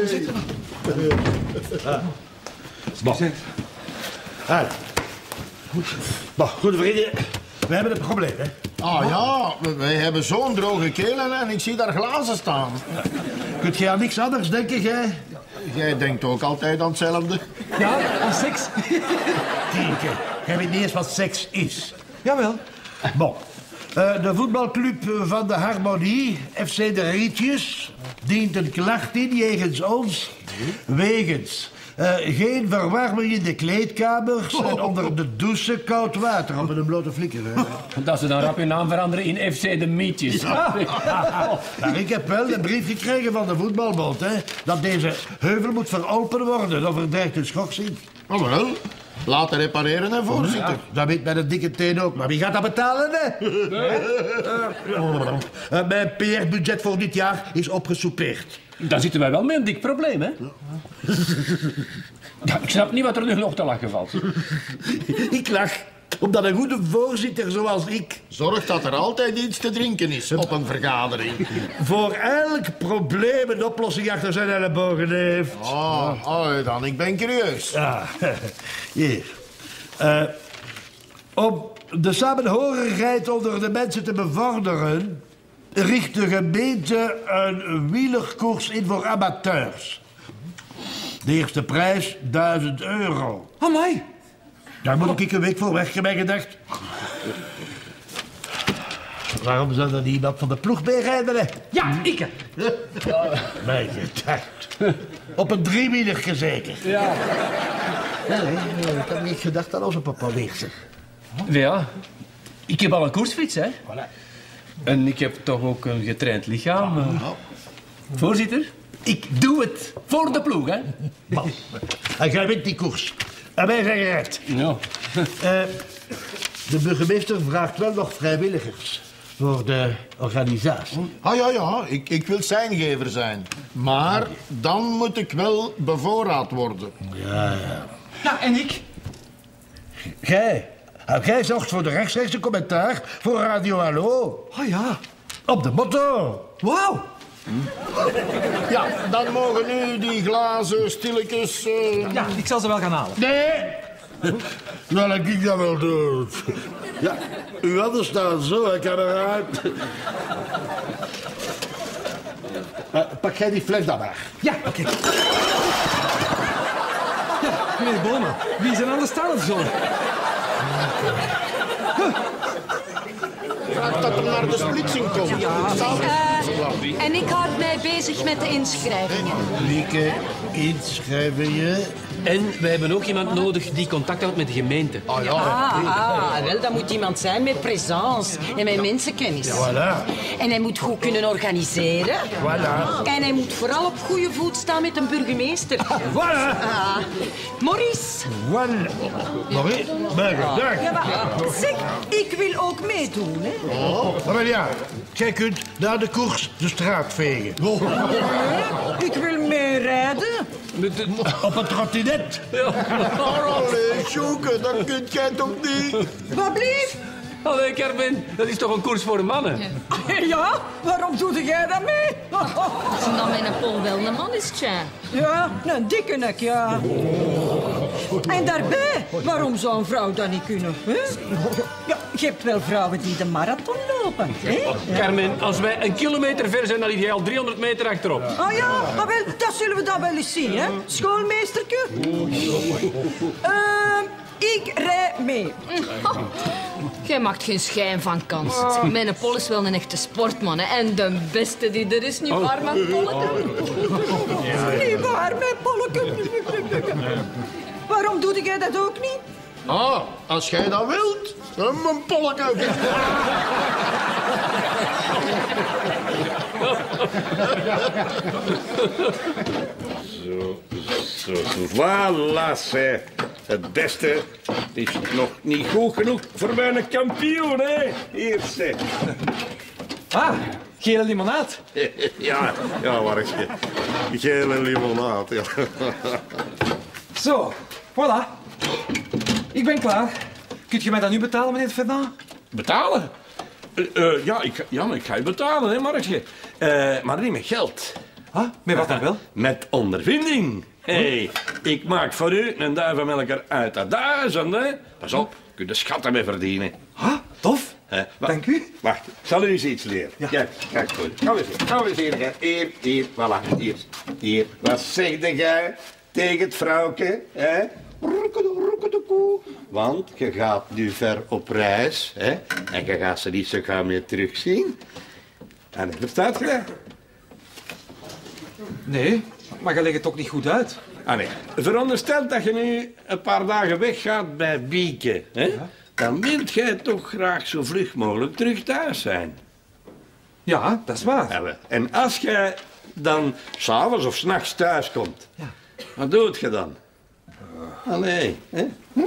Goede vrienden, we hebben een probleem, hè? Ah ja, wij hebben zo'n droge kelen en ik zie daar glazen staan. Kunt jij aan niks anders denken, jij? Jij denkt ook altijd aan hetzelfde. Ja, aan seks. Tienke, jij weet niet eens wat seks is. Jawel. Bon. De voetbalclub van de Harmonie, FC de Rietjes, dient een klacht in jegens ons. Wegens geen verwarming in de kleedkamers en onder de douche koud water op een blote flikker. Dat ze dan rap hun naam veranderen in FC de Mietjes. Maar ik heb wel een brief gekregen van de voetbalbond, hè, dat deze heuvel moet veropen worden, of er dreigt een schorsing. Oh wel, laten repareren, hè, voorzitter. Dat weet mijn dikke teen ook, maar wie gaat dat betalen, hè? Mijn PR-budget voor dit jaar is opgesoupeerd. Dan zitten wij wel met een dik probleem, hè? Ja, ik snap niet wat er nu nog te lachen valt. Ik lach omdat een goede voorzitter zoals ik Zorg dat er altijd iets te drinken is op een vergadering. voor elk probleem een oplossing achter zijn ellebogen heeft. Dan, ik ben curieus. Ja, hier. Om de samenhorigheid onder de mensen te bevorderen, richt de gemeente een wielerkoers in voor amateurs. De eerste prijs, €1000. Amai. Daar moet ik een week voor weg, heb ik gedacht. Waarom zou er iemand van de ploeg bij rijden? Hè? Ja, ik. Mijn gedacht. Op een driewieler zeker. Ja. Nee, ik had niet gedacht aan onze papa Weersen. Ja. Ik heb al een koersfiets, hè? Voilà. En ik heb toch ook een getraind lichaam. Voorzitter, ik doe het voor de ploeg, hè? Man. En jij wint die koers. En wij zijn gered. Ja. De burgemeester vraagt wel nog vrijwilligers voor de organisatie. Ja, ik wil zijngever zijn. Maar dan moet ik wel bevoorraad worden. Ja. Ja, en ik? Jij zorgt voor de rechtstreekse commentaar voor Radio Hallo. Oh ja. Op de motto. Wauw. Ja, dan mogen nu die glazen stilletjes... Ja, ik zal ze wel gaan halen. Nee. Wel, ik dat wel doen. Ja, uw handen staan zo, hè, kameraad. Pak jij die fles dan maar. Ja, oké. Ja, meneer Boma, wie zijn aan de staan of zo? Vraag dat er naar de splitsing komt. En ik houd mij bezig met de inschrijvingen. Lieke, inschrijvingen. En we hebben ook iemand nodig die contact houdt met de gemeente. Wel, dat moet iemand zijn met présence en met mensenkennis. Voilà. En hij moet goed kunnen organiseren. Voilà. En hij moet vooral op goede voet staan met een burgemeester. Voilà. Maurice. Voilà. Maurice, mijn gedacht. Ja, maar zeg, ik wil ook meedoen, hè. Maar ja, jij kunt na de koers de straat vegen. Ik wil meerijden. Op een trottinet. Allee, Sjoeke, dat kunt jij toch niet? Wat blieft? Allee, Carmen, dat is toch een koers voor mannen? Ja, waarom doe jij dat mee? Zijn dan mijn Paul wel een man is, tja. Ja, een dikke nek, ja. En daarbij, waarom zou een vrouw dat niet kunnen? Hè? Ja, je hebt wel vrouwen die de marathon lopen. Hè? Carmen, als wij een kilometer ver zijn, dan lig jij al 300 meter achterop. Oh ja, maar wel, dat zullen we dan wel eens zien, hè? Schoolmeesterke. Ik rij mee. Jij maakt geen schijn van kans. Mijn Paul is wel een echte sportman, hè. En de beste die er is, niet waar, mijn Polleke? Niet waar, mijn Polleke. Waarom doe jij dat ook niet? Als jij dat wilt, mijn polken. Zo. Voilà, zeg. Het beste is nog niet goed genoeg voor mijn kampioen, hè? Hier, zeg. Gele limonaad. Ja, Markje. Gele limonaad, ja. Zo, voilà. Ik ben klaar. Kunt je mij dat nu betalen, meneer Fernand? Betalen? Maar ik ga je betalen, hè, Markje. Maar niet met geld. Ah, met wat dan wel? Met ondervinding. Hé, ik maak voor u een duivenmelker uit de 1000, hè. Pas op, kun je schatten mee verdienen. Ah, tof. Dank u. Wacht, ik zal u eens iets leren. Ja. Kijk goed. Gaan we eens hier. Hè. Hier, voilà, hier. Wat zeg jij tegen het vrouwke, hè? Roekedoe. Want je gaat nu ver op reis, hè? En je gaat ze niet zo gauw meer terugzien. En verstaat je dat? Nee, maar je legt het ook niet goed uit. Ah nee, veronderstel dat je nu een paar dagen weggaat bij Bieke, hè? Ja. Dan wilt jij toch graag zo vlug mogelijk terug thuis zijn. Ja, dat is waar. Ja, en als jij dan s'avonds of 's nachts thuis komt, wat doet je dan? Allee, hè?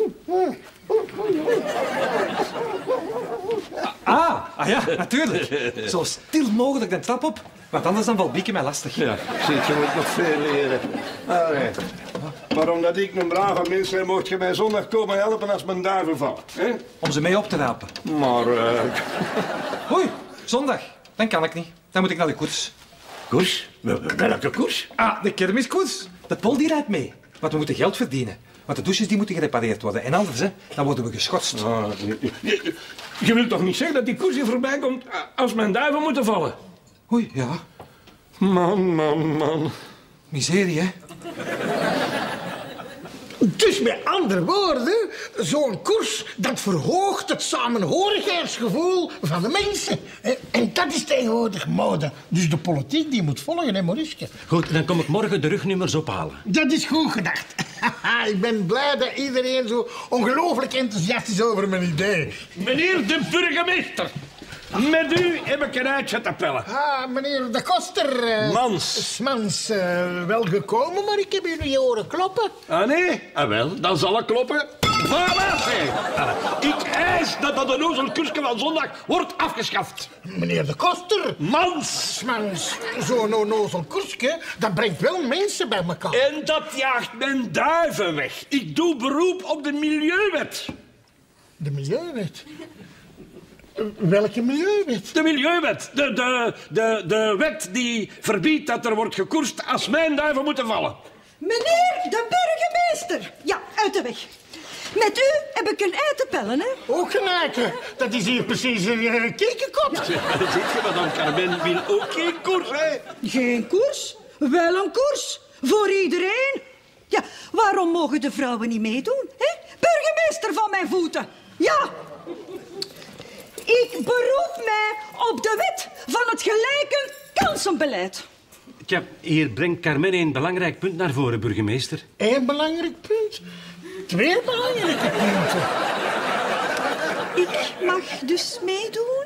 Ah ja, natuurlijk. Zo stil mogelijk de trap op, want anders dan valt Bieke mij lastig. Ja, ziet, je moet nog veel leren. Allee. Maar omdat ik een brave mens ben, mocht je mij zondag komen helpen als mijn duiven vallen. Hè? Om ze mee op te rapen. Maar, Oei, zondag. Dan kan ik niet. Dan moet ik naar de koers. Koers? Welke koers? Ah, de kermiskoers. De Pol die rijdt mee. Want we moeten geld verdienen. Want de douches die moeten gerepareerd worden. En anders, hè, dan worden we geschorst. Ah, je wilt toch niet zeggen dat die koers hier voorbij komt als mijn duiven moeten vallen? Oei, ja. Man. Miserie, hè. Dus met andere woorden, zo'n koers, dat verhoogt het samenhorigheidsgevoel van de mensen. En dat is tegenwoordig mode. Dus de politiek die moet volgen, hè, Mauriske? Goed, dan kom ik morgen de rugnummers ophalen. Dat is goed gedacht. Ik ben blij dat iedereen zo ongelooflijk enthousiast is over mijn idee. Meneer de burgemeester, met u heb ik een uitje te pellen. Ah, meneer de Koster. Mans, wel gekomen, maar ik heb u niet horen kloppen. Ah, nee? Ah, wel, dan zal ik kloppen. Voilà, zeg. Ik eis dat dat onnozelkursje van zondag wordt afgeschaft. Meneer de Koster. Mans, zo'n onnozel koersje, dat brengt wel mensen bij elkaar. en dat jaagt mijn duiven weg. Ik doe beroep op de Milieuwet. De Milieuwet? Welke Milieuwet? De Milieuwet. De wet die verbiedt dat er wordt gekoerst als mijn duiven moeten vallen. Meneer de burgemeester. Ja, uit de weg. Met u heb ik een ei te pellen, hè? Ook een eiken. Dat is hier precies een kiekenkop. Ziet je, madame Carmen wil ook geen koers, hè? Geen koers? Wel een koers. Voor iedereen. Ja, waarom mogen de vrouwen niet meedoen, hè? Burgemeester van mijn voeten. Ja. Ik beroep mij op de wet van het gelijke kansenbeleid. Tja, hier brengt Carmen een belangrijk punt naar voren, burgemeester. Eén belangrijk punt. Twee belangrijke punten. Ik mag dus meedoen?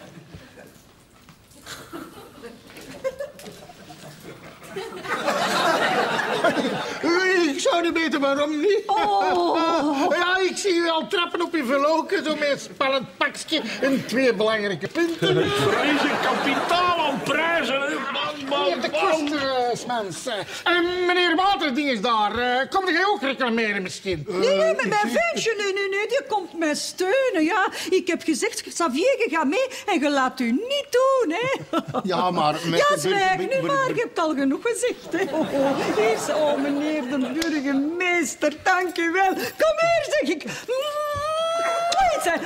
Ik zou niet weten waarom niet. Oh. Ja, ik zie u al trappen op uw verloken, zo met een spannend pakje en twee belangrijke punten. Vrezen kapitaal aan prijzen, hè? Meneer de Koster, Smans. Meneer Waterding is daar. Kom jij ook reclameren misschien? Nee, met mijn ventje, nee, die komt mij steunen, ja. Ik heb gezegd, Xavier, je gaat mee en je laat u niet doen, hè. Ja, maar... Ja, zwijg nu maar, je hebt al genoeg gezegd, hè. Hier is, meneer de burgemeester, dank u wel. Kom hier, zeg ik. Iets, hè.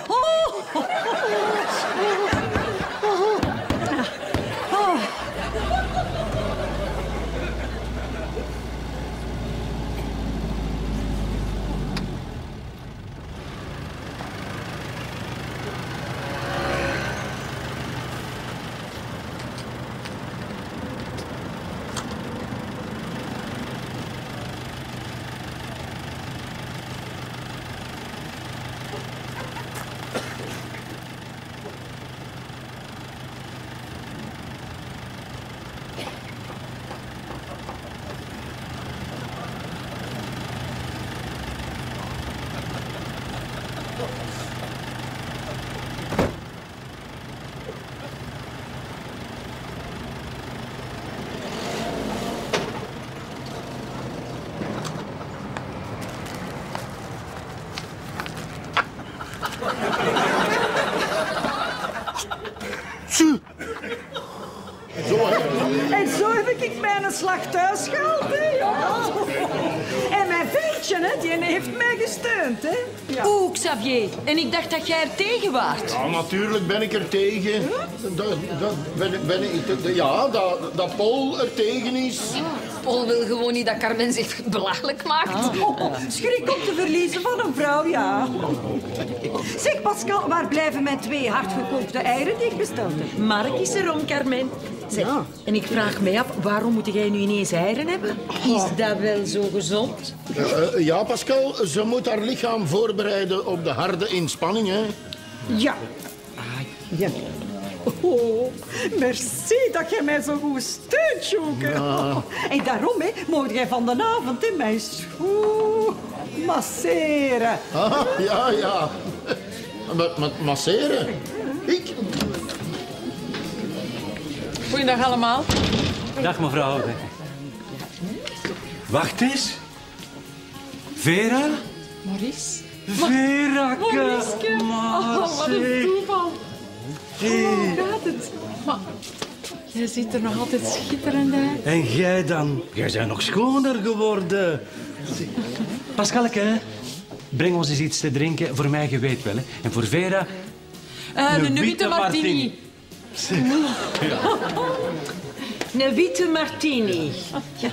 een slag thuis gehaald, hè, ja. En mijn Bertje, hè, die heeft mij gesteund, hè. Ja. Oeh, Xavier. En ik dacht dat jij er tegen waart. Ja, natuurlijk ben ik er tegen. Dat Paul er tegen is. Paul wil gewoon niet dat Carmen zich belachelijk maakt. Schrik om te verliezen van een vrouw, ja. Zeg, Pascal, waar blijven mijn 2 hardgekookte eieren die ik besteld heb? Mark is er om, Carmen. Zeg, en ik vraag mij af, waarom moet jij nu ineens eieren hebben? Is dat wel zo gezond? Ja, Pascal, ze moet haar lichaam voorbereiden op de harde inspanning, hè. Ja. Ja. Oh, merci dat jij mij zo goed steunt, Joke. Ja. En daarom, hè, mocht jij van de avond in mij masseren. Ah, ja. Met masseren? Ik? Goeiedag allemaal. Dag mevrouw. Wacht eens. Vera? Maurice. Verake. Maurice. Oh, wat een toeval. Hoe gaat het? Maar, jij ziet er nog altijd schitterend uit. En jij dan? Jij bent nog schoner geworden. Pascalke, breng ons eens iets te drinken. Voor mij, je weet wel. Hè. En voor Vera... een witte martini. Ja. Een witte martini. Ja.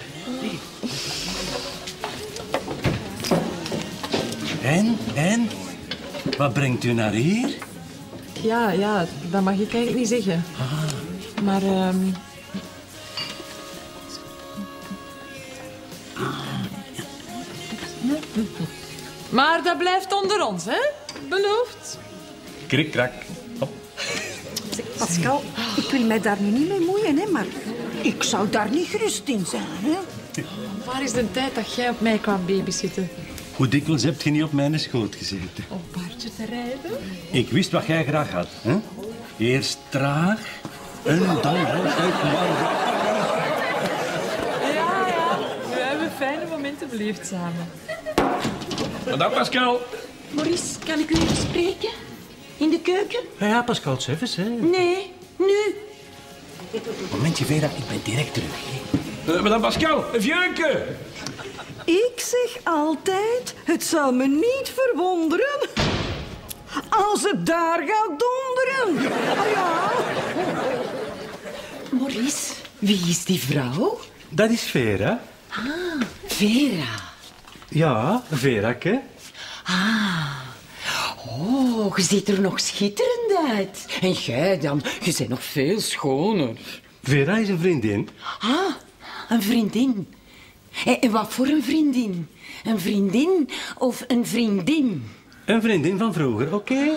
En? Wat brengt u naar hier? Ja, dat mag ik eigenlijk niet zeggen. Maar, maar dat blijft onder ons, hè? Beloofd. Krik-krak. Pascal, ik wil mij daar nu niet mee moeien, hè, maar ik zou daar niet gerust in zijn, hè. Waar is de tijd dat jij op mij kwam babysitten? Hoe dikwijls heb je niet op mijn schoot gezeten? Om paardje te rijden? Ik wist wat jij graag had. Hè? Eerst traag en dan uitmargen. Ja. We hebben fijne momenten beleefd samen. Madame Pascal. Maurice, kan ik u even spreken? In de keuken? Ja, Pascal, zelfs, hè. Nee, nu. Momentje, Vera, ik ben direct terug. Madame Pascal, een vieunke. Ik zeg altijd, het zal me niet verwonderen als het daar gaat donderen. Oh ja. Maurice, wie is die vrouw? Dat is Vera. Ah, Vera. Ja, Verake. Oh, je ziet er nog schitterend uit. En jij dan? Je bent nog veel schoner. Vera is een vriendin. Ah, een vriendin. En wat voor een vriendin? Een vriendin of een vriendin? Een vriendin van vroeger, oké?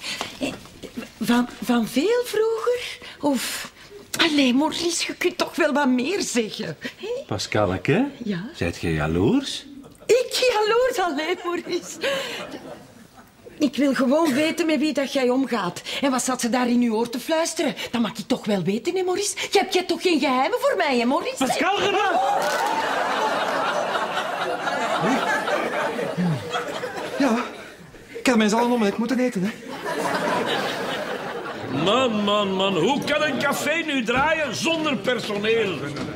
Van veel vroeger? Of... Allee, Maurice, je kunt toch wel wat meer zeggen. Hè? Pascalke, Ja? zijt je jaloers? Ik jaloers alleen, Maurice. Ik wil gewoon weten met wie dat jij omgaat. En wat zat ze daar in uw oor te fluisteren? Dat mag ik toch wel weten, hè, Maurice? Je hebt toch geen geheimen voor mij, hè, Maurice? Pascal, Ja, Carmen zal een omelet moeten eten, hè. Man. Hoe kan een café nu draaien zonder personeel?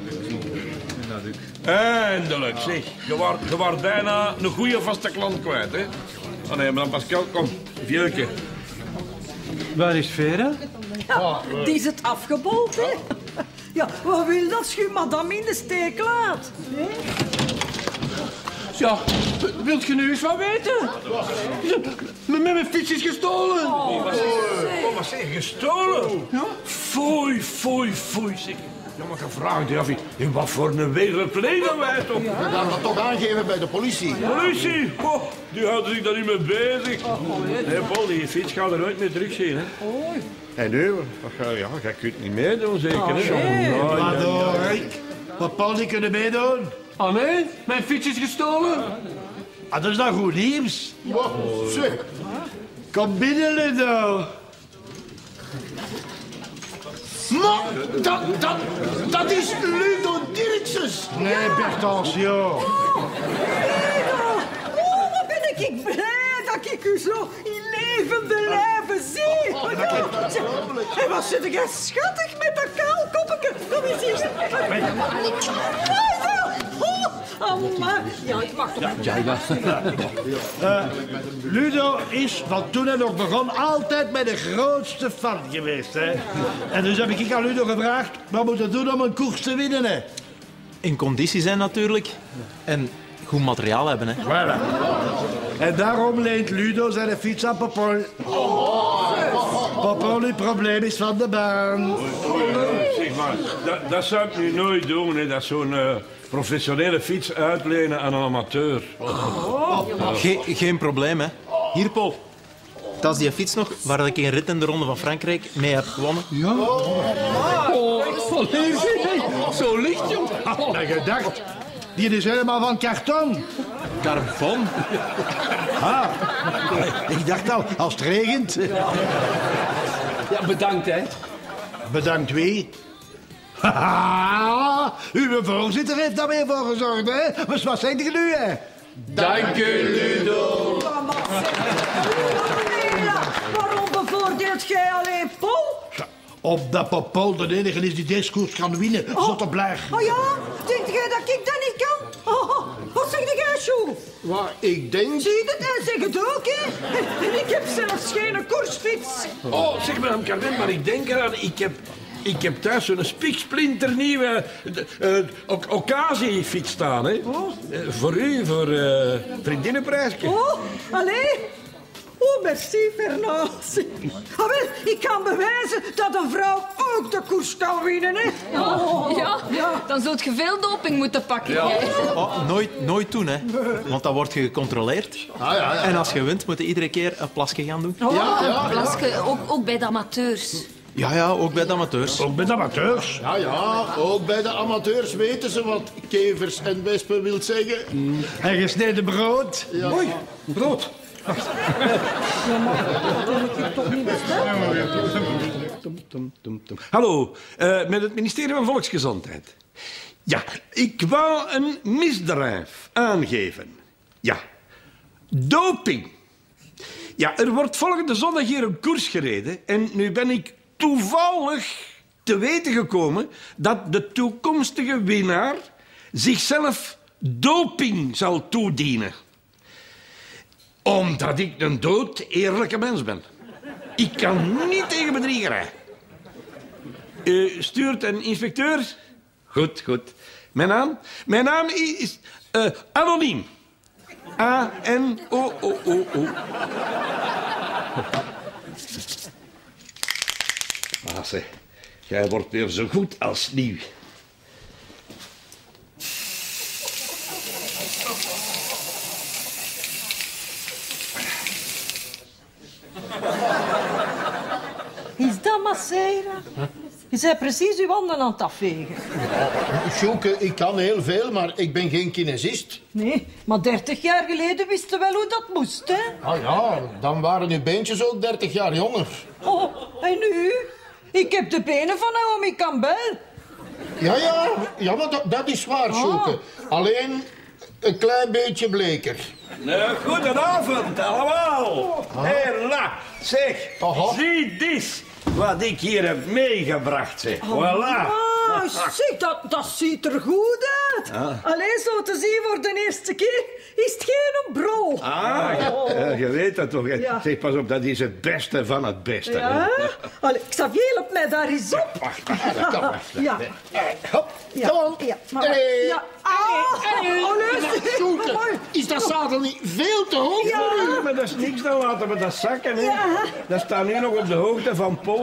Eindelijk, zeg. Je waart bijna een goede vaste klant kwijt, hè? Oh nee, maar dan Pascal, kom. Vierke. Waar is Vera? Ja, die is het afgebold, hè. Ja, wat wil dat als je madame in de steek laat? Hè? Ja, wilt je nu eens wat weten? Met mijn fiets is gestolen. Wat zeg je, gestolen? Ja? Foei, zeg. Ja, maar gevraagd, ja, in wat voor een wereld leven wij toch? We gaan dat toch aangeven bij de politie. Politie? Oh, die houden zich daar niet mee bezig. Nee, Paul, die fiets gaat er nooit meer terugzien, hè? En nu? Jij kunt niet meedoen, zeker, hè? Maar door, Rick. Wat Paul niet kunnen meedoen? Oh nee, mijn fiets is gestolen. Ah, dat is dan goed nieuws. Zeg. Kom binnen, Ludo. Maar dat is Ludo Dirkses. Nee, Bertans, joh. Oh, wat ben ik blij dat ik u zo in levende lijven zie. En wat zit jij schattig met dat kaalkoppetje. Kom eens hier. Amma. Ja, ik mag toch Ludo is van toen hij nog begon altijd mijn grootste fan geweest. Hè. En dus heb ik aan Ludo gevraagd, wat moet hij doen om een koers te winnen? Hè? In conditie zijn natuurlijk. En goed materiaal hebben. Hè. Voilà. En daarom leent Ludo zijn fiets aan Popol. Popol, het probleem is van de baan. Zeg maar, dat zou ik nu nooit doen, hè. Dat zo'n professionele fiets uitlenen aan een amateur. Geen probleem, hè. Hier, Paul. Dat is die fiets nog waar ik een rit in de Ronde van Frankrijk mee heb gewonnen. Ja. Zo licht, joh. En je dacht, die is helemaal van karton. Carbon? Ah, ik dacht al, als het regent. Ja, bedankt, hè. Bedankt wie? Haha, uw voorzitter heeft daar weer voor gezorgd, hè? Dus wat zeg je nu, hè? Dank u, Ludo. Waarom bevoordeelt jij alleen Paul? Omdat Popol de enige is die deze koers kan winnen, zotte blaar. Oh ja? Denk jij dat ik dat niet kan? Wat zeg jij, Sjoe? Wat ik denk... Zie je het? En zeg het ook, hè? En ik heb zelfs geen koersfiets. Oh, zeg maar, Carmen, maar ik denk eraan, ik heb thuis zo'n spiksplinternieuwe occasiefiets staan, hè. Voor u, voor vriendinnenprijsje. Oh, allee. Oh, merci, Fernand. Ah, wel, ik kan bewijzen dat een vrouw ook de koers kan winnen, hè. Ja, dan zult je veel doping moeten pakken. Ja. Oh, nooit doen, hè. Want dan word je gecontroleerd. En als je wint, moet je iedere keer een plasje gaan doen. Plasje, ook bij de amateurs. Ja, ook bij de amateurs. Ook bij de amateurs? Ja, ook bij de amateurs weten ze wat kevers en wespen wil zeggen. En gesneden brood. Ja. Oei, brood. Ja, maar dat kan ik toch niet bestellen? Hallo, met het ministerie van Volksgezondheid. Ja, ik wou een misdrijf aangeven. Ja, doping. Ja, er wordt volgende zondag hier een koers gereden en nu ben ik toevallig te weten gekomen dat de toekomstige winnaar zichzelf doping zal toedienen. Omdat ik een dood eerlijke mens ben. Ik kan niet tegen bedriegerij. Stuurt een inspecteur? Goed. Mijn naam is Anoniem. A-N-O-O-O-O. Maar zeg, jij wordt weer zo goed als nieuw. Is dat masseren? Je bent precies uw handen aan het afvegen. Sjoeke, ik kan heel veel, maar ik ben geen kinesist. Nee, maar 30 jaar geleden wisten wel hoe dat moest, hè? Ah ja, dan waren uw beentjes ook 30 jaar jonger. Oh, en nu? Ik heb de benen van Naomi Campbell. Ja, maar dat is waar, Sjoeke. Alleen een klein beetje bleker. Goedenavond, allemaal. Hela, zeg, zie dit wat ik hier heb meegebracht, zeg. Voilà. Ah, zeg, dat ziet er goed uit. Alleen zo te zien voor de eerste keer is het geen bro. Je weet dat toch. Ja. Zeg, pas op, dat is het beste van het beste. Ja? Allee, Xavier, help mij daar eens op. Wacht, dat kan wacht. Ja. Hop, kom on. Ja, maar... Ja. Sjoeke, is dat zadel niet veel te hoog voor u? Maar dat is niks, dan laten we dat zakken. Hè. Dat staat nu nog op de hoogte van Paul.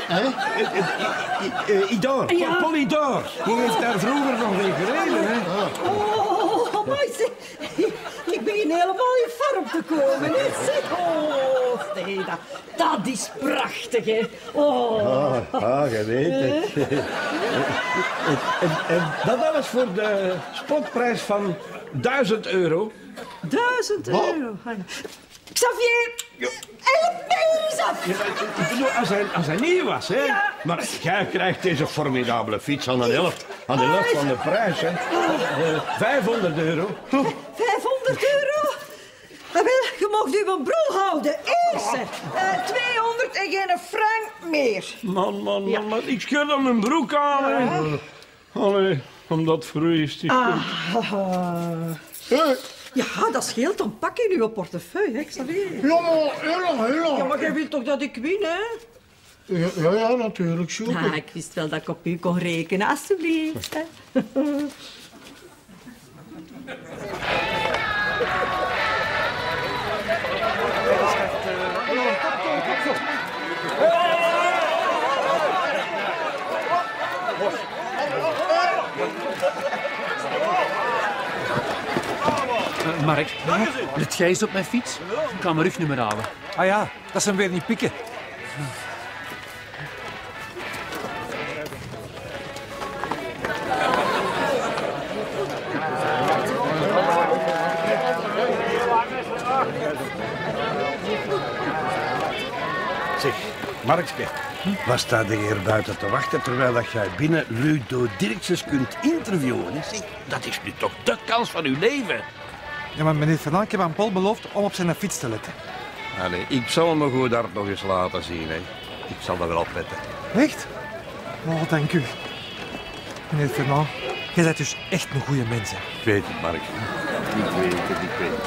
Idor, Paul Idor. Die heeft daar vroeger nog mee gereden. Hè. Oh, maar zeg, ik begin helemaal in vorm te komen. Hè. Zeg, nee, dat is prachtig, hè. Je weet het. En dat alles voor de spotprijs van €1000. 1000 euro. Xavier, help mij eens af. Ik bedoel, als hij nieuw was, hè. Ja. Maar jij krijgt deze formidabele fiets aan de helft van de prijs, hè. €500. 500 euro? Wel, je mag uw brul houden. Eerste. 200 en geen frank meer. Man. Ik scheur dan mijn broek aan. Hè. Allee, omdat vreest ik. Ja, dat scheelt. Dan pak je uw portefeuille, hè, Xavier. Ja, maar heel lang. Ja, maar jij wilt toch dat ik win, hè? Ja, natuurlijk, Sjoeke. Ah, ik wist wel dat ik op u kon rekenen, alstublieft. Hè. Mark, let jij eens op mijn fiets? Ik ga mijn rugnummer halen. Ah ja, dat zijn weer niet pikken. Zeg, Markske, wat staat er hier buiten te wachten terwijl dat jij binnen Ludo Dirksens kunt interviewen? Hè? Zeg, dat is nu toch de kans van uw leven? Ja, maar meneer Fernand, ik heb aan Paul beloofd om op zijn fiets te letten. Allee, ik zal me goed hart nog eens laten zien. Hè. Ik zal er wel op letten. Echt? Oh, dank u. Meneer Fernand, jij bent dus echt een goede mens, hè? Ik weet het, Mark. Ik weet het.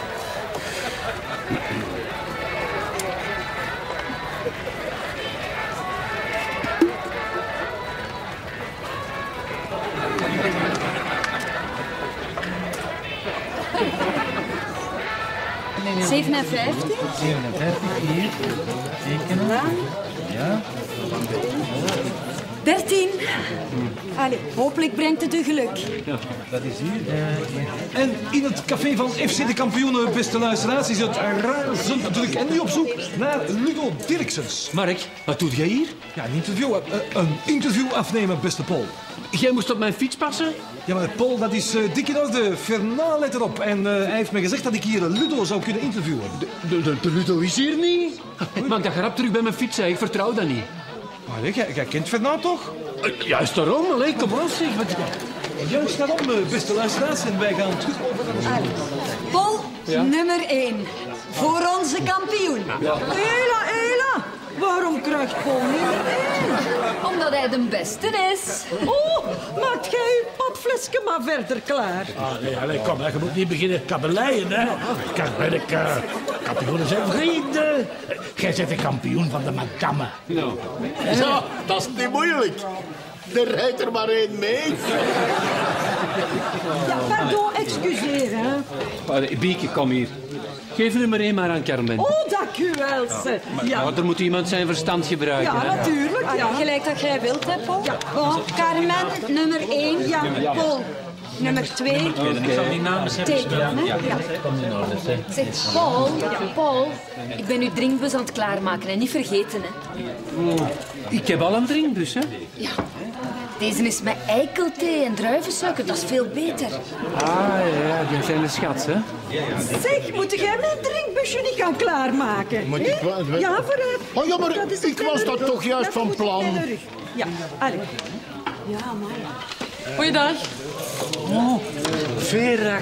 $57. 57 hier. Tekenen. Ja. 13. Allee, hopelijk brengt het u geluk. Ja, dat is hier. En in het café van FC de Kampioenen, beste luisteraars, is het razend druk. En nu op zoek naar Ludo Dirksens. Mark, wat doe jij hier? Ja, een interview afnemen, beste Paul. Jij moest op mijn fiets passen? Ja, maar Paul, dat is dik in orde. Fernand, let erop. En hij heeft me gezegd dat ik hier Ludo zou kunnen interviewen. De Ludo is hier niet. Maak dat grap terug bij mijn fiets, hè. Ik vertrouw dat niet. Maar jij kent Fernand toch? Juist daarom, allee, kom op, zeg. Juist daarom, beste luisteraars. En wij gaan terug over naar Paul, nummer 1. Voor onze kampioen. Ja. Hela. Waarom krijgt Paul nummer 1? Omdat hij de beste is. Oh, maakt jij je potflesje maar verder klaar. Nee, kom, je moet niet beginnen kabeleien, hè. Kampioenen zijn vrienden. Jij bent de kampioen van de madame. Ja, dat is niet moeilijk. Er rijdt er maar één mee. Ja, pardon, excuseer, hè. Bieke, kom hier. Geef nummer 1 maar aan Carmen. Oh, dank u wel, ze. Ja. Maar er moet iemand zijn verstand gebruiken. Ja, hè? natuurlijk. Ja. Gelijk dat jij wilt, hè, Paul? Ja. Carmen, nummer 1. Ja. Paul, nummer 2. Ik zal die namen Tekenen, hè? Ja. Komt in orde, zeg. Zeg, Paul, ik ben uw drinkbus aan het klaarmaken en niet vergeten, hè. Ik heb al een drinkbus, hè. Ja. Deze is met eikelthee en druivensuiker, dat is veel beter. Ah, ja, die zijn de schat, hè. Zeg, moet jij mijn drinkbusje niet gaan klaarmaken? Moet ik wel? Ja, vooruit. Oh ja, maar ik was dat toch juist van plan. Ja, allee. Ja, man. Goeiedag. Oh, Verak.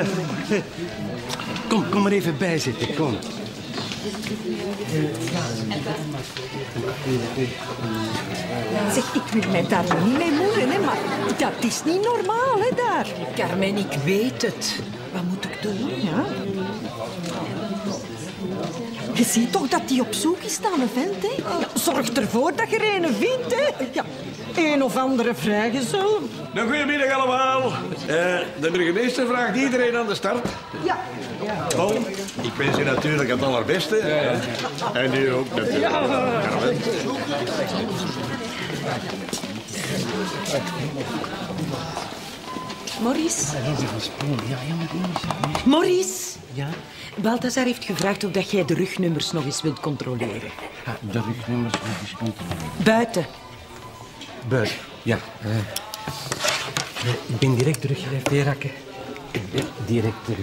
Kom er even bij zitten, kom. Zeg, ik wil mij daar niet mee moeien, hè, maar dat is niet normaal, hè, daar. Carmen, ik weet het. Wat moet ik doen, ja? Je ziet toch dat hij op zoek is naar een vent, hè? Ja, zorg ervoor dat je er een vindt, hè? Ja, een of andere vrijgezel. Nou, goedemiddag allemaal. De burgemeester vraagt iedereen aan de start. Ja. Paul, ik wens je natuurlijk het allerbeste. En u ook natuurlijk. Carmen. Maurice? Maurice? Ja? Balthazar heeft gevraagd of dat jij de rugnummers nog eens wilt controleren. Ja, de rugnummers nog eens controleren. Buiten. Buiten, ja. Ik ben direct terug, Veerakke. Ik ben direct terug.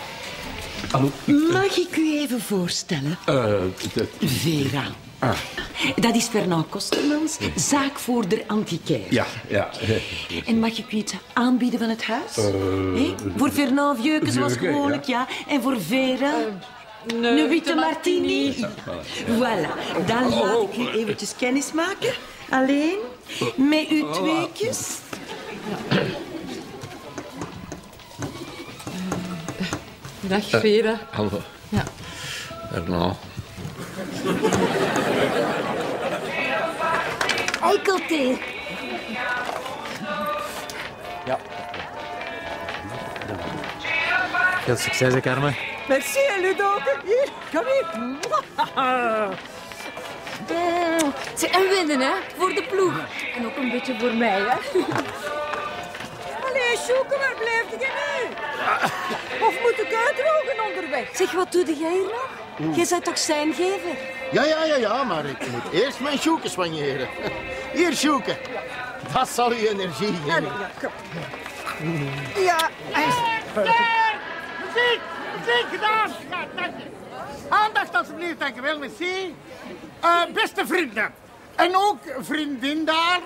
Hallo. Mag ik u even voorstellen? Vera. Dat is Fernand Kostermans, zaakvoerder antiquair. Ja. En mag ik u iets aanbieden van het huis? Voor Fernand Vieukes zoals Vieukes, gewoonlijk, ja. En voor Vera? Een witte martini. Voilà. Dan laat ik u eventjes kennis maken. Alleen. Met uw tweetjes. Dag, Vera. Hallo. Ja. Fernand. Eikelthee. Ja. Veel succes, hè, Carmen. Merci, Ludoke. Hier, kom hier. En winnen, hè? Voor de ploeg. En ook een beetje voor mij, hè? Allee, Sjoeke, waar blijf je nu? Of moet ik uitdrogen onderweg? Zeg, wat doe jij hier nog? Jij bent toch seingever? Ja, maar ik moet eerst mijn Sjoeke soigneren. Hier, Sjoeke. Dat zal u energie geven. Ja, Muziek gedaan. Ja, dank je. Aandacht alsjeblieft, dank je wel, merci. Beste vrienden. En ook vriendin daar.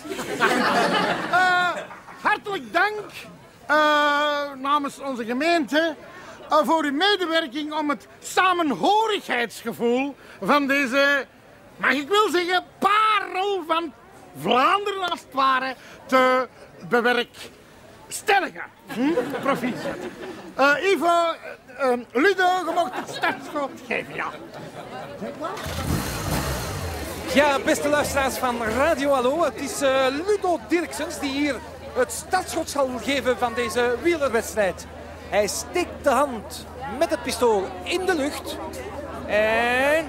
Hartelijk dank namens onze gemeente voor uw medewerking om het samenhorigheidsgevoel van deze, mag ik wel zeggen, parel van Vlaanderen als het ware te bewerkstelligen. Proficiat. Ivo, Ludo, je mag het startschot geven, ja. Ja, beste luisteraars van Radio Hallo, het is Ludo Dirksens die hier het startschot zal geven van deze wielerwedstrijd. Hij steekt de hand met het pistool in de lucht en...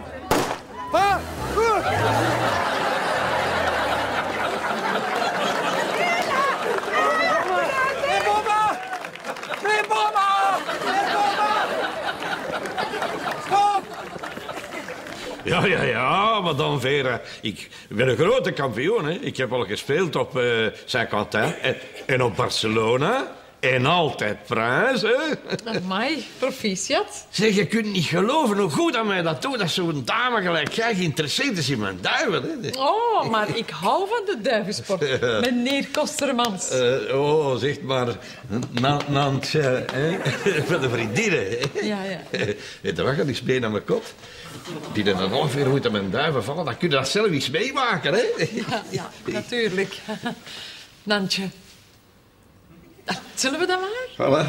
Ja, madame Vera. Ik ben een grote kampioen. Hè. Ik heb al gespeeld op Saint-Quentin en op Barcelona. En altijd prijs, hè. Amai, proficiat. Zeg, je kunt niet geloven hoe goed dat mij dat doet. Dat zo'n dame gelijk jij geïnteresseerd is in mijn duiven. Hè. Oh, maar ik hou van de duivensport. Meneer Kostermans. Zeg maar, Nantje, van de vriendinnen. Ja. Weet je wat, gaat eens mee naar mijn kot. Die een half uur moet aan mijn duiven vallen, dan kun je dat zelf eens meemaken, hè? Ja, natuurlijk. Nantje. Zullen we dan maar? Voilà.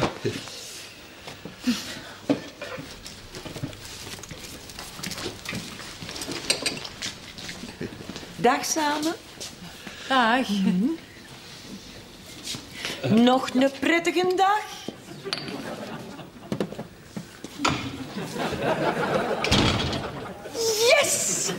Dag samen. Dag. Nog een prettige dag. Yes!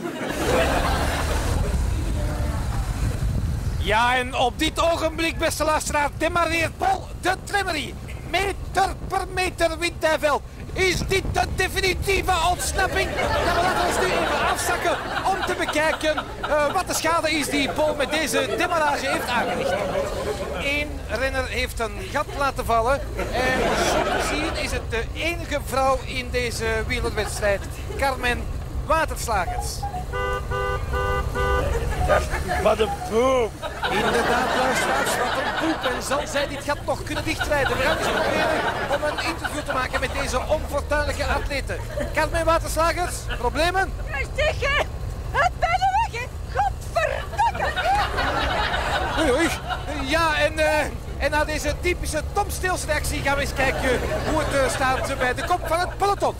Ja, en op dit ogenblik, beste luisteraar, demareert Paul de Tremmery. Meter per meter wint hij veld. Is dit de definitieve ontsnapping? Ja, we laten ons nu even afzakken om te bekijken wat de schade is die Paul met deze demarrage heeft aangericht. Eén renner heeft een gat laten vallen. En zo te zien is het de enige vrouw in deze wielerwedstrijd, Carmen Waterslagers. Wat een poep. Inderdaad, luisteraars, wat een poep. En zal zij dit gat nog kunnen dichtrijden? We gaan eens proberen om een interview te maken met deze onfortuinlijke atleten. Carmen Waterslagers, problemen? Zeg, het bijna weg, hè. Godverdikke. Oei. Ja, en na deze typische Tom Steels reactie gaan we eens kijken hoe het staat bij de kop van het peloton.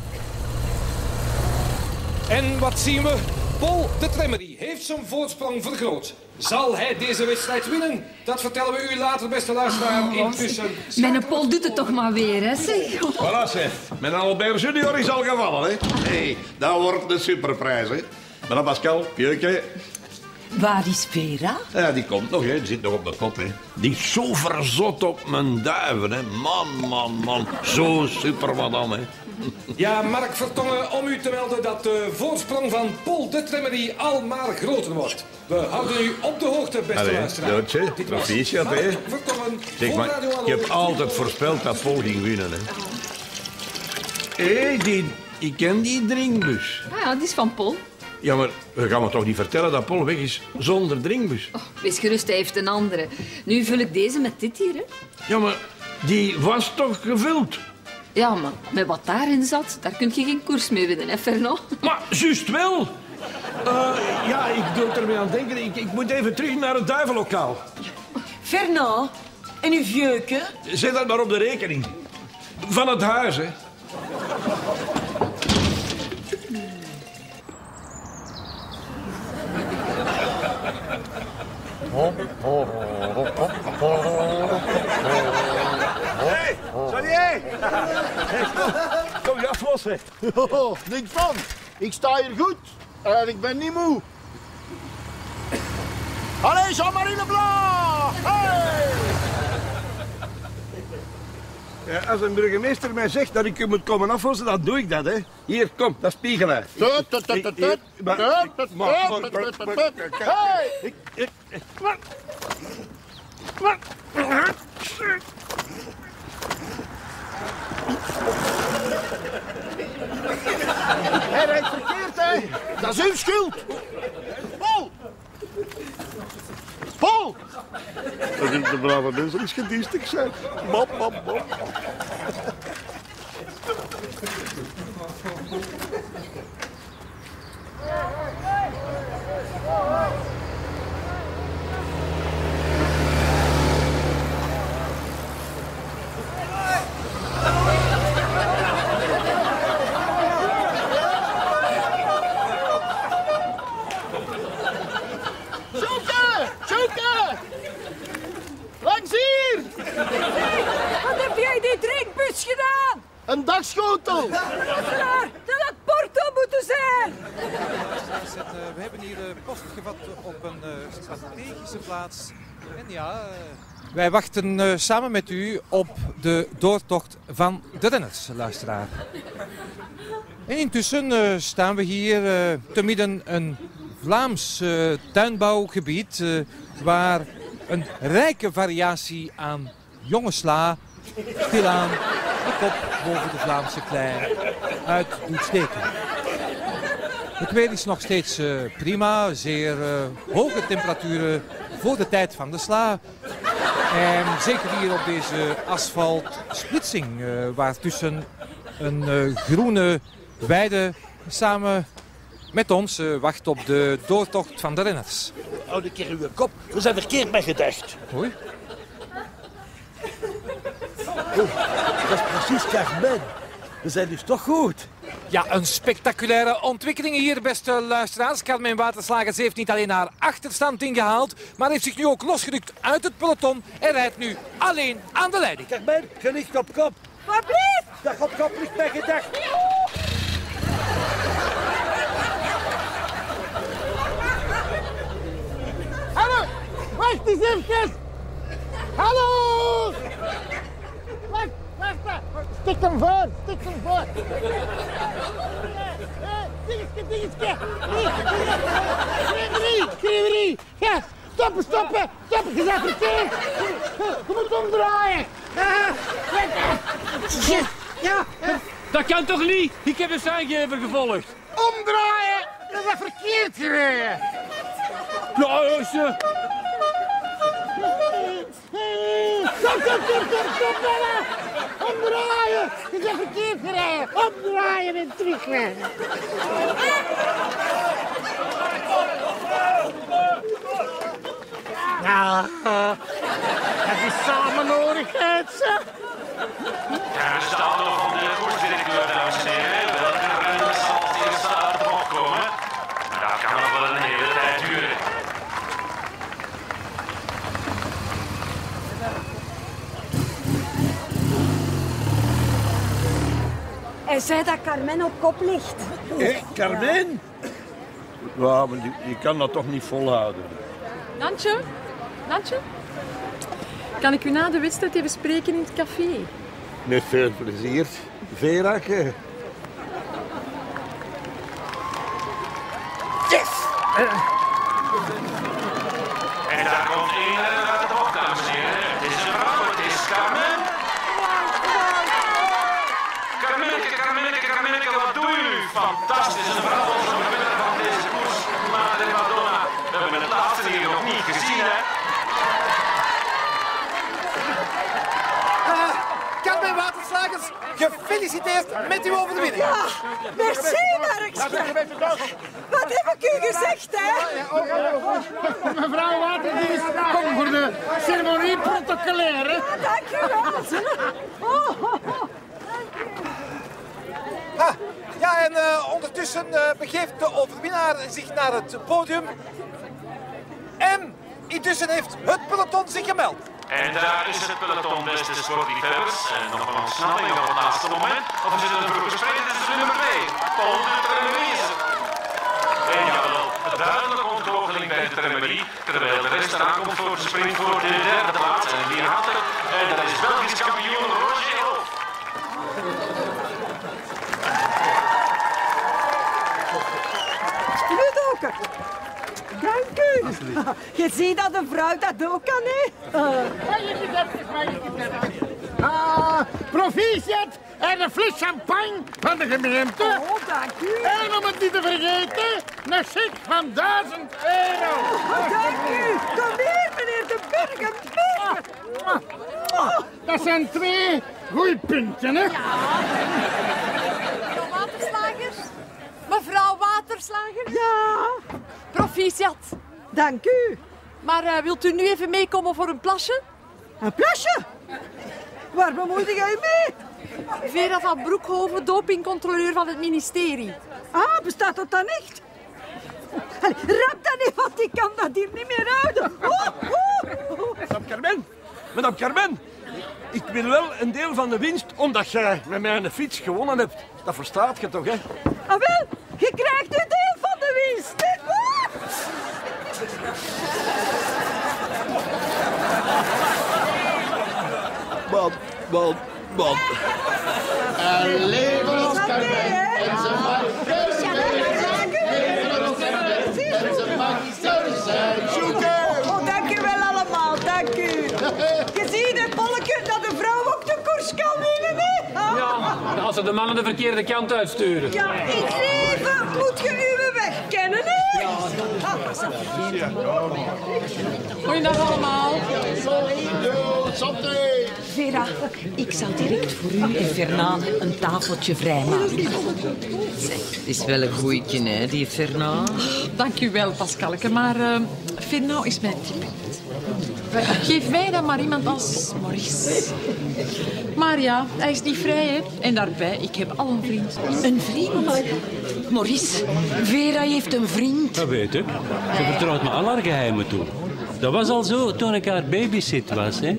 En wat zien we? Paul de Tremmery heeft zijn voorsprong vergroot. Zal hij deze wedstrijd winnen? Dat vertellen we u later, beste luisteraar. Intussen... Mijn Paul doet het toch maar weer, hè, zeg. Voilà, zeg. Met een Albert Junior is al gevallen, hè. Hey, dat wordt de superprijs, hè. Madame Pascal, Pieukje. Waar is Vera? Ja, die komt nog, hè. Die zit nog op de kop, hè. Die is zo verzot op mijn duiven, hè. Man. Zo super, madame, hè. Ja, Mark Vertongen, om u te melden dat de voorsprong van Paul de Tremmery al maar groter wordt. We houden u op de hoogte, beste luisteraar. Doodje, proficiat, hè. Vertongen, Zeg maar, je hebt altijd voorspeld dat Paul ging winnen, hè. Hé, ik ken die drinkbus. Ah ja, die is van Paul. Ja, maar we gaan me toch niet vertellen dat Paul weg is zonder drinkbus? Oh, wees gerust, hij heeft een andere. Nu vul ik deze met dit hier, hè. Ja, maar die was toch gevuld? Ja, maar met wat daarin zat, daar kun je geen koers mee winnen, hè, Fernand? Maar juist wel. Ja, ik doe er mee aan denken. Ik moet even terug naar het duivenlokaal. Fernand, en uw vieuken? Zet dat maar op de rekening. Van het huis, hè. Hey, Xavier! Kom je aflossen? Niks van. Ik sta hier goed en ik ben niet moe. Allee, Jean-Marie Leblanc! Hey! Ja, als een burgemeester mij zegt dat ik u moet komen aflossen, dan doe ik dat, hè. Hier, kom, dat spiegelen. Hij rijdt verkeerd, hè? Dat is uw schuld. Paul! Paul! De brave mensen is gedienstig zijn. Bop, bop, bop. Langs hier! Wat heb jij die drinkbus gedaan? Een dagschotel! Dat had Porto moeten zijn! We hebben hier post gevat op een strategische plaats. En ja, wij wachten samen met u op de doortocht van de renners, luisteraar. En intussen staan we hier te midden een Vlaams tuinbouwgebied waar een rijke variatie aan jonge sla stilaan de kop boven de Vlaamse klei uit doet steken. Het weer is nog steeds prima, zeer hoge temperaturen voor de tijd van de sla. En zeker hier op deze asfaltsplitsing, waartussen een groene weide samen met ons wacht op de doortocht van de renners. Houd een keer uw kop, we zijn verkeerd met gedacht. Oei. Dat is precies Carmen. We zijn dus toch goed. Ja, een spectaculaire ontwikkeling hier, beste luisteraars. Carmen Waterslagers heeft niet alleen haar achterstand ingehaald, maar heeft zich nu ook losgerukt uit het peloton en rijdt nu alleen aan de leiding. Carmen, je ligt op kop. Wat blijft? Dat op kop ligt met gedacht. Hallo! Wacht eens even! Hallo! Wacht! Stik hem voor! Dingetje! Schreeuwerie! Ja, stoppen! Je bent verkeerd! Je moet omdraaien! Ja! Dat kan toch niet? Ik heb een zijngever gevolgd. Omdraaien! Je bent verkeerd gereden! Kluisje! Stop, Bella! Omdraaien! Je bent verkeerd gereden! Omdraaien en terugrijden! Ja, het is samenhorigheid, zeg! Er is de auto van de koersdirecteur, dames en heren. Welke renner zal als eerste uit de bocht komen? Dat kan nog wel een hele tijd duren. Hij zei dat Carmen op kop ligt. Hé, Carmen? Ja, maar je kan dat toch niet volhouden. Nantje? Kan ik u na de wedstrijd even spreken in het café? Met veel plezier. Verake. Yes! En daar komt één renner uit de bocht, dames en heren. Het is een vrouw, het is Carmen. Carmenke, wat doe je nu? Fantastisch, een vrouw, onze winnaar van deze koers. Slagers, gefeliciteerd met uw overwinning. Ja, merci, Markske. Wat heb ik u gezegd, hè? Mevrouw Waterdienst, kom voor de ceremonie protocolaire. Ja, dank u wel. Ja, en ondertussen begeeft de overwinnaar zich naar het podium. En intussen heeft het peloton zich gemeld. En daar is het peloton, beste sportliefhebbers. En nog een ontsnapping op het laatste moment. Of is het een vroege sprint? Het is de nummer 2. Paul de Tremeriese. En jawel, duidelijke ontgoocheling bij de Tremerie. Terwijl de rest aankomt voor de sprint voor de derde plaats. En wie haalt het? En dat is Belgisch kampioen Roger Hof. Ludoke. Dank u. Je ziet dat een vrouw dat ook kan, hè? Proficiat en een fles champagne van de gemeente. Oh, dank u. En om het niet te vergeten, een cheque van 1000 euro. Oh, dank u. Kom hier, meneer de burgemeester. Dat zijn 2 goeie punten, hè? Mevrouw Waterslagers? Mevrouw Waterslagers? Ja. Proficiat. Dank u. Maar wilt u nu even meekomen voor een plasje? Een plasje? Waar bemoeide jij mee? Vera van Broekhoven, dopingcontroleur van het ministerie. Ah, bestaat dat dan echt? Allee, rap dan niet, want ik kan dat hier niet meer houden. Madame Carmen, ik wil wel een deel van de winst omdat jij met mijn fiets gewonnen hebt. Dat verstaat je toch, hè? Ah, wel, je krijgt een deel van de winst. Hè? Man. En leven ons Carmen en ze mag Oh, dank u wel allemaal, dank u. Je ziet, hè, Bolleke, dat de vrouw ook de koers kan winnen, hè? Ja, als ze de mannen de verkeerde kant uitsturen. Ja, in het leven moet je uw weg kennen, hè? Goeiedag allemaal. Vera, ik zal direct voor u en Fernand een tafeltje vrijmaken. Het is wel een goeitje, hè, die Fernand. Dank u wel, Pascalke. Maar Fernand is mijn type. Geef mij dan maar iemand als Maurice. Maar ja, hij is niet vrij, hè. En daarbij, ik heb al een vriend. Een vriend? Maurice, Vera heeft een vriend. Dat weet ik. Ze vertrouwt me al haar geheimen toe. Dat was al zo toen ik haar babysit was, hè.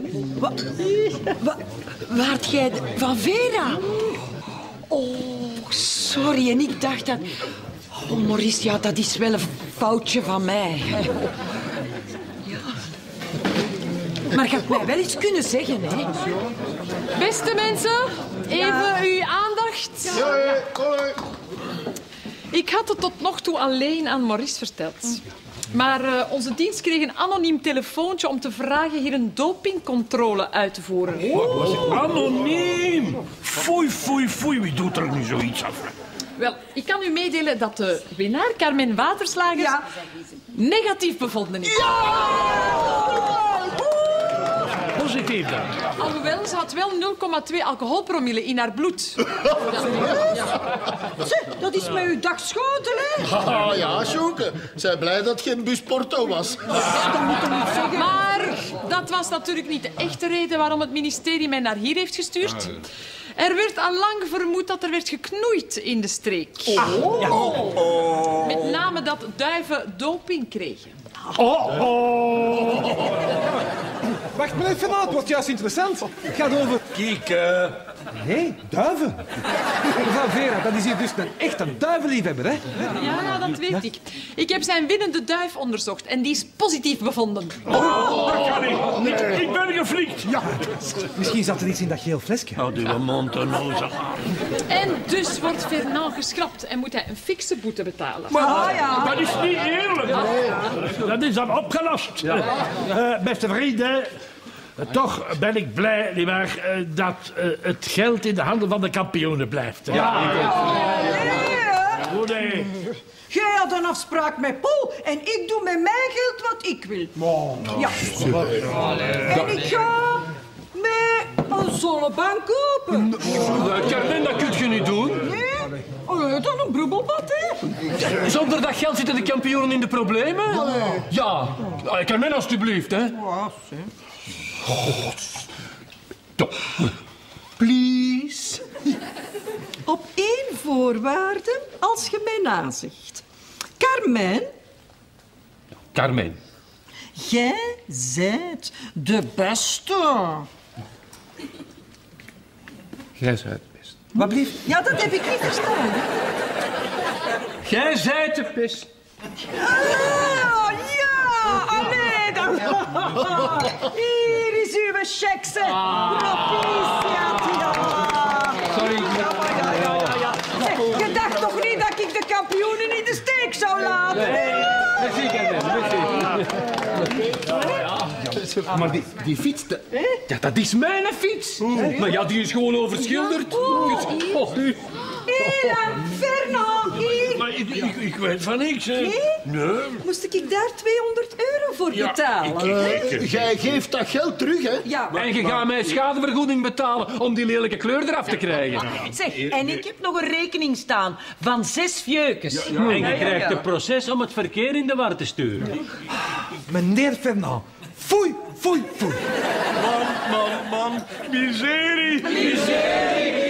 Waart jij van Vera? Oh, sorry. En ik dacht dat... Oh, Maurice, ja, dat is wel een foutje van mij. Ja. Maar je had mij wel iets kunnen zeggen, hè? Beste mensen, even uw aandacht. Ik had het tot nog toe alleen aan Maurice verteld. Maar onze dienst kreeg een anoniem telefoontje om te vragen hier een dopingcontrole uit te voeren. Oh, anoniem! Foei, wie doet er nu zoiets af? Wel, ik kan u meedelen dat de winnaar, Carmen Waterslagers, negatief bevonden is. Positief dan. Alhoewel, ze had wel 0,2 alcoholpromille in haar bloed. Zeg, dat is met uw dag schoten, hè? Ah ja, Sjoeke. Zij blij dat het geen busporto was. Maar dat was natuurlijk niet de echte reden waarom het ministerie mij naar hier heeft gestuurd. Er werd al lang vermoed dat er werd geknoeid in de streek. Met name dat duiven doping kregen. Wacht, meneer Fernand, het wordt juist interessant. Het gaat over... Kijk, Nee, duiven. Mevrouw Vera, dat is hier dus een echte duivenliefhebber, hè? Ja, dat weet ik. Ik heb zijn winnende duif onderzocht en die is positief bevonden. dat kan niet. Ik ben geflikt. Ja, misschien zat er iets in dat geel flesje. Houd uw mond en noza. En dus wordt Fernand geschrapt en moet hij een fikse boete betalen. Maar dat is niet eerlijk. Dat is dan opgelost. Beste vrienden, toch ben ik blij, nietwaar, dat het geld in de handen van de kampioenen blijft. Nee. Jij had een afspraak met Paul en ik doe met mijn geld wat ik wil. Ja. En ik ga met Een zonnebank kopen. Carmen, dat kun je niet doen. Nee? Allee, dan een brubbelbad, hè? Zonder dat geld zitten de kampioenen in de problemen? Ja. Carmen, alstublieft, hè. Ja, Please. Op 1 voorwaarde, als je mij nazegt. Carmen, Carmen. jij zijt de beste. Jij zijt het best. Wat blieft? Ja, dat heb ik niet verstaan. Jij zijt de best. Ah, ja! Allee, dan... Hier is uw cheque. Proficiat, ja. Sorry. Ja. Zeg, je dacht toch niet dat ik de kampioenen in de steek zou laten? Nee, merci, Carmen. Maar die fiets, ja, dat is mijn fiets. Maar ja, die is gewoon overschilderd. Fernand, hier. Maar ik weet van niks, hè. Nee? Moest ik daar €200 voor betalen? Jij geeft dat geld terug, hè? Ja. En je gaat mij schadevergoeding betalen om die lelijke kleur eraf te krijgen. Zeg, en ik heb nog een rekening staan van 6 vieukes. En je krijgt een proces om het verkeer in de war te sturen. Meneer Fernand, foei, foei, foei. Man. Miserie. Miserie.